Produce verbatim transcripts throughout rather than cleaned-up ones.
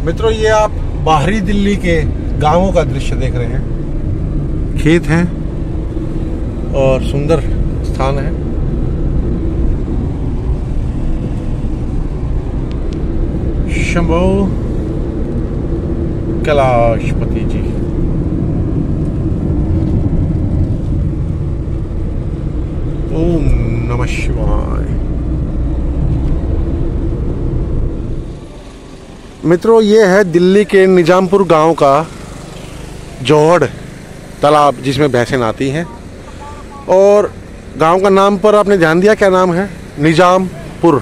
मित्रों, ये आप बाहरी दिल्ली के गांवों का दृश्य देख रहे हैं। खेत हैं और सुंदर स्थान है। शंभो कैलाशपति जी। ओम नमः शिवाय। मित्रों, ये है दिल्ली के निजामपुर गांव का जोहड़ तालाब, जिसमें भैंसें नहाती हैं। और गांव का नाम पर आपने ध्यान दिया, क्या नाम है? निजामपुर।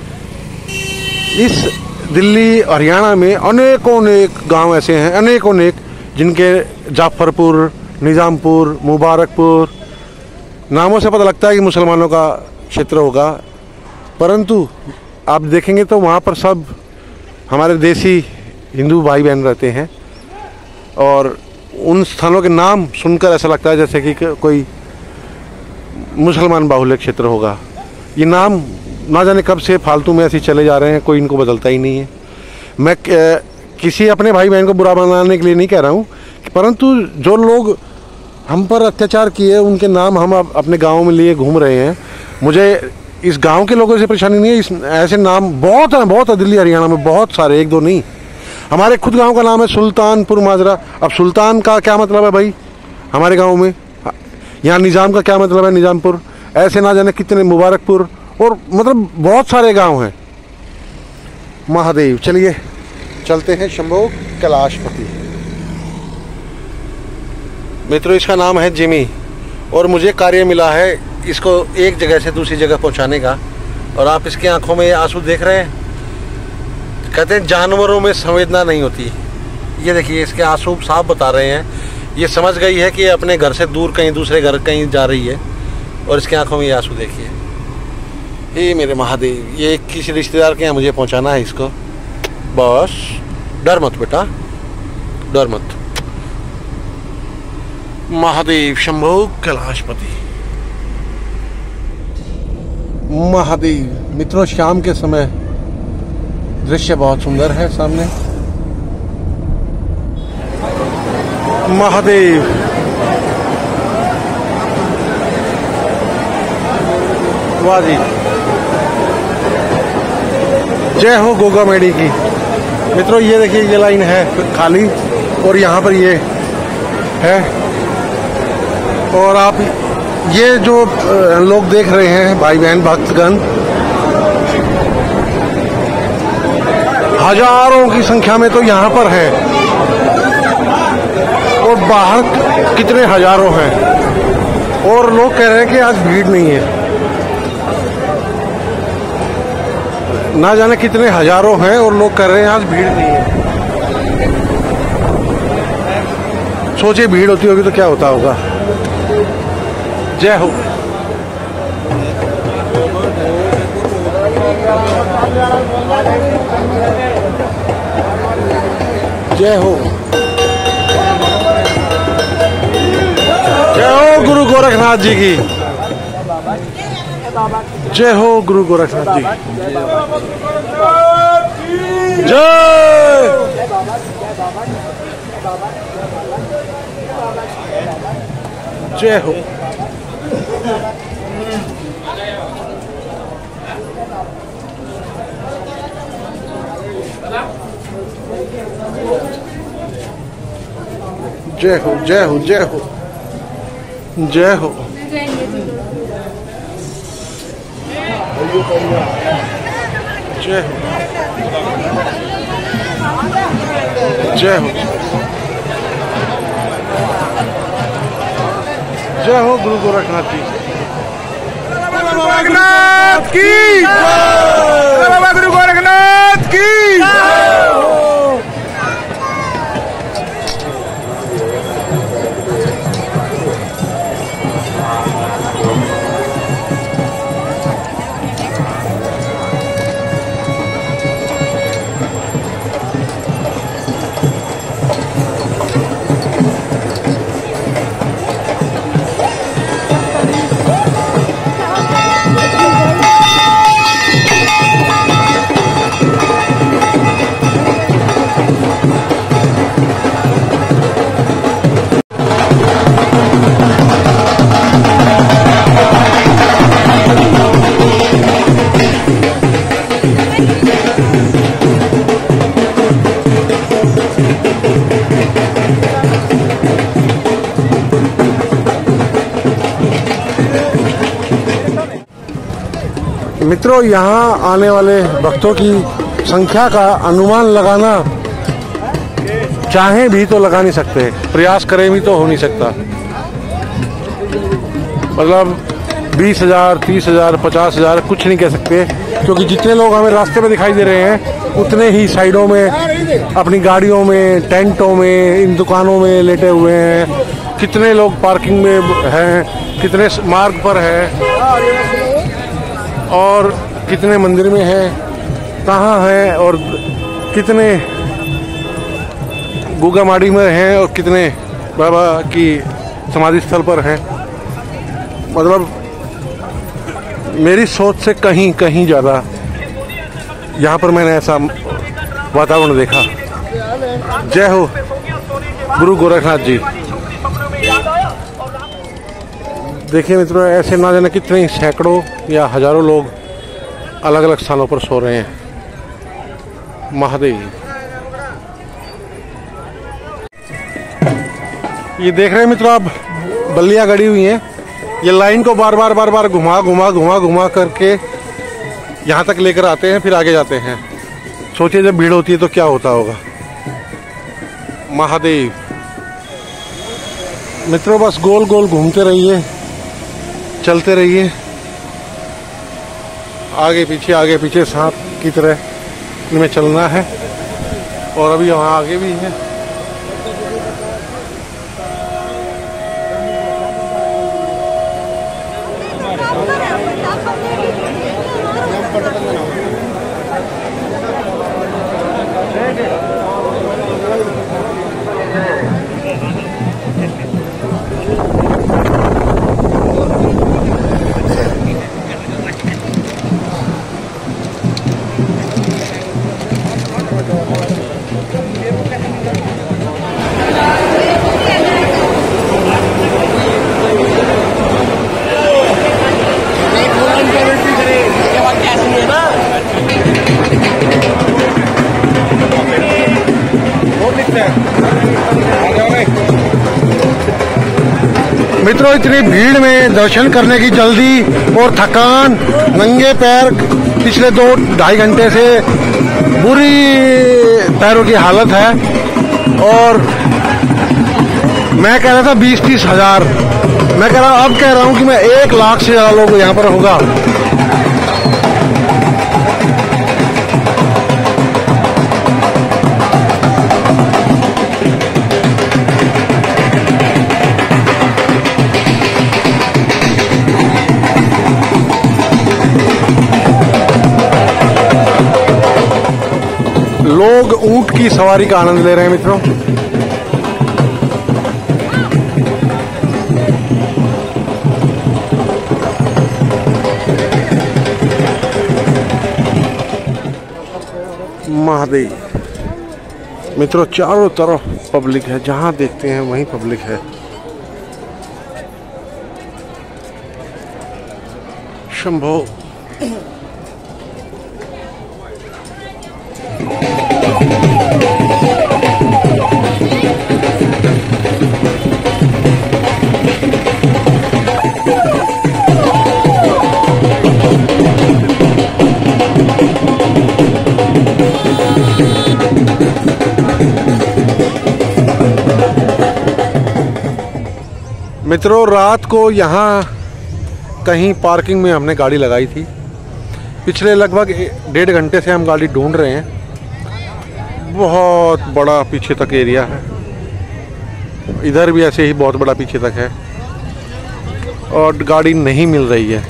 इस दिल्ली हरियाणा में अनेकों अनेक गांव ऐसे हैं, अनेकों अनेक, जिनके जाफरपुर, निजामपुर, मुबारकपुर नामों से पता लगता है कि मुसलमानों का क्षेत्र होगा। परंतु आप देखेंगे तो वहाँ पर सब हमारे देसी हिंदू भाई बहन रहते हैं। और उन स्थानों के नाम सुनकर ऐसा लगता है जैसे कि कोई मुसलमान बाहुल्य क्षेत्र होगा। ये नाम ना जाने कब से फालतू में ऐसे चले जा रहे हैं, कोई इनको बदलता ही नहीं है। मैं किसी अपने भाई बहन को बुरा बनाने के लिए नहीं कह रहा हूँ, परंतु जो लोग हम पर अत्याचार किए उनके नाम हम अपने गाँव में लिए घूम रहे हैं। मुझे इस गांव के लोगों से परेशानी नहीं है। इस ऐसे नाम बहुत हैं, बहुत है दिल्ली हरियाणा में, बहुत सारे, एक दो नहीं। हमारे खुद गांव का नाम है सुल्तानपुर माजरा। अब सुल्तान का क्या मतलब है भाई हमारे गांव में? यहाँ निजाम का क्या मतलब है? निजामपुर। ऐसे ना जाने कितने, मुबारकपुर, और मतलब बहुत सारे गांव हैं। महादेव। चलिए चलते हैं शंभो कैलाशपति। मित्रों, इसका नाम है जिमी और मुझे कार्य मिला है इसको एक जगह से दूसरी जगह पहुंचाने का। और आप इसकी आंखों में आंसू देख रहे हैं। कहते हैं जानवरों में संवेदना नहीं होती। ये देखिए, इसके आंसू साफ बता रहे हैं। ये समझ गई है कि अपने घर से दूर कहीं दूसरे घर कहीं जा रही है। और इसके आंखों में ये आंसू देखिए। ये मेरे महादेव, ये किसी रिश्तेदार के यहाँ मुझे पहुँचाना है इसको। बस डर मत बेटा, डर मत। महादेव शंभो कैलाशपति। महादेव। मित्रों, शाम के समय दृश्य बहुत सुंदर है सामने। महादेव। वाह जी, जय हो गोगा मेडी की। मित्रों, ये देखिए, ये लाइन है खाली और यहाँ पर ये है। और आप ये जो लोग देख रहे हैं, भाई बहन भक्तगण, हजारों की संख्या में तो यहाँ पर है। और बाहर कितने हजारों हैं। और लोग कह रहे हैं कि आज भीड़ नहीं है। ना जाने कितने हजारों हैं और लोग कह रहे हैं आज भीड़ नहीं है। सोचिए, भीड़ होती होगी तो क्या होता होगा। जय हो। जय हो। जय हो गुरु गोरखनाथ जी की। जय हो गुरु गोरखनाथ जी। जय। जय हो। जय हो, जय हो, जय हो, जय हो। जय हो, जय हो, जय हो गुरु गोरखनाथ जी। गोरखनाथ की बाबा, गुरु गोरखनाथ की। मित्रों, यहाँ आने वाले भक्तों की संख्या का अनुमान लगाना चाहें भी तो लगा नहीं सकते, प्रयास करें भी तो हो नहीं सकता। मतलब बीस हजार, तीस हजार, पचास हजार कुछ नहीं कह सकते, क्योंकि जितने लोग हमें रास्ते में दिखाई दे रहे हैं उतने ही साइडों में, अपनी गाड़ियों में, टेंटों में, इन दुकानों में लेटे हुए हैं। कितने लोग पार्किंग में हैं, कितने मार्ग पर हैं, और कितने मंदिर में हैं, कहाँ हैं, और कितने गुगामाड़ी में हैं, और कितने बाबा की समाधि स्थल पर हैं। मतलब मेरी सोच से कहीं कहीं ज़्यादा यहाँ पर मैंने ऐसा वातावरण देखा। जय हो गुरु गोरखनाथ जी। देखिए मित्रों, ऐसे ना जाने कितने सैकड़ों या हजारों लोग अलग अलग स्थानों पर सो रहे हैं। महादेव। ये देख रहे हैं मित्रों, आप बल्लियां गड़ी हुई हैं। ये लाइन को बार बार बार बार घुमा घुमा घुमा घुमा करके यहाँ तक लेकर आते हैं, फिर आगे जाते हैं। सोचिए जब भीड़ होती है तो क्या होता होगा। महादेव। मित्रों, बस गोल गोल घूमते रहिए, चलते रहिए, आगे पीछे आगे पीछे सांप की तरह इनमें चलना है। और अभी वहाँ आगे भी है। मित्रों, इतनी भीड़ में दर्शन करने की जल्दी और थकान, नंगे पैर, पिछले दो ढाई घंटे से बुरी पैरों की हालत है। और मैं कह रहा था बीस तीस हजार, मैं कह रहा अब कह रहा हूँ कि मैं एक लाख से ज्यादा लोग यहाँ पर होगा। लोग ऊंट की सवारी का आनंद ले रहे हैं मित्रों। महादेव। मित्रों, चारों तरफ पब्लिक है, जहां देखते हैं वहीं पब्लिक है। शंभो। मित्रों, रात को यहाँ कहीं पार्किंग में हमने गाड़ी लगाई थी। पिछले लगभग डेढ़ घंटे से हम गाड़ी ढूंढ रहे हैं। बहुत बड़ा पीछे तक एरिया है, इधर भी ऐसे ही बहुत बड़ा पीछे तक है, और गाड़ी नहीं मिल रही है।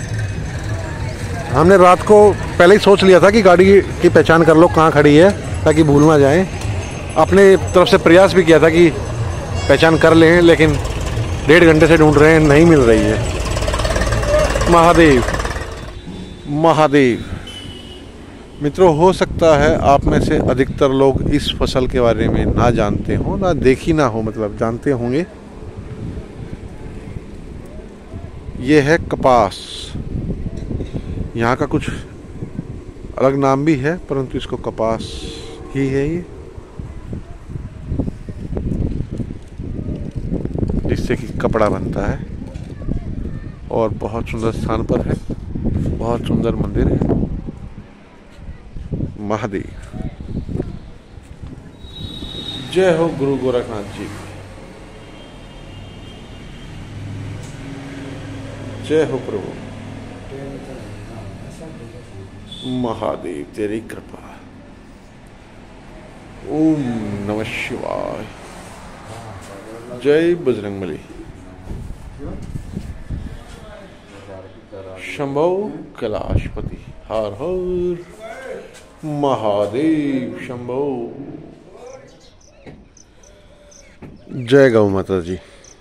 हमने रात को पहले ही सोच लिया था कि गाड़ी की पहचान कर लो कहाँ खड़ी है, ताकि भूल ना जाए। अपने तरफ से प्रयास भी किया था कि पहचान कर लें, लेकिन डेढ़ घंटे से ढूंढ रहे हैं, नहीं मिल रही है। महादेव महादेव। मित्रों, हो सकता है आप में से अधिकतर लोग इस फसल के बारे में ना जानते हो, ना देखी ना हो, मतलब जानते होंगे। ये है कपास। यहाँ का कुछ अलग नाम भी है, परंतु इसको कपास ही है ये, जिससे कि कपड़ा बनता है, और बहुत सुंदर स्थान पर है। बहुत सुंदर मंदिर है महादेव। जय हो गुरु गोरखनाथ जी, जय हो प्रभु महादेव, तेरी कृपा। ओम नमः शिवाय। जय बजरंगबली। शंभो कैलाशपति, हर हर महादेव शंभो। जय गौ माता जी,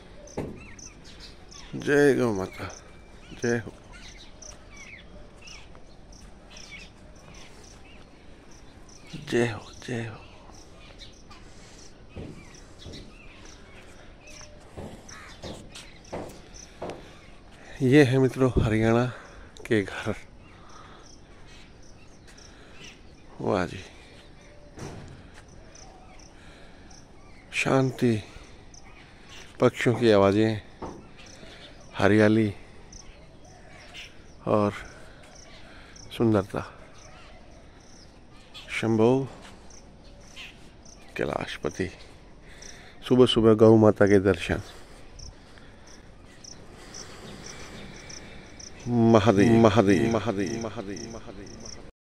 जय गौ माता, जय हो। जय हो, जय हो। ये है मित्रों हरियाणा के घर। वाह जी, शांति, पक्षियों की आवाजें, हरियाली और सुंदरता। शंभो कैलाशपति। सुबह सुबह गौ माता के दर्शन। महादेव महादेव महादेव महादेव महादेव।